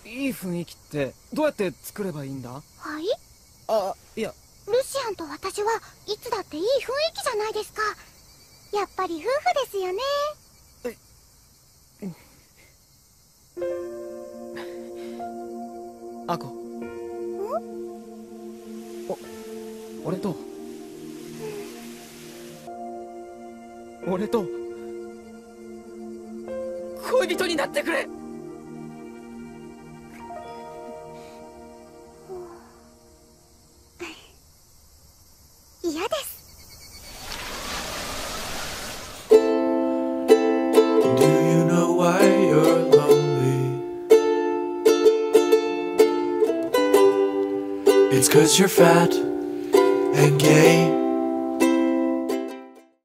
いい雰囲気ってどうやって作ればいいんだ？ はい？ いや、 ルシアンと私はいつだっていい雰囲気じゃないですか。やっぱり夫婦ですよね。 アコ。俺と恋人になってくれ。 嫌です。 Do you know why you're lonely? It's 'cause you're fat and gay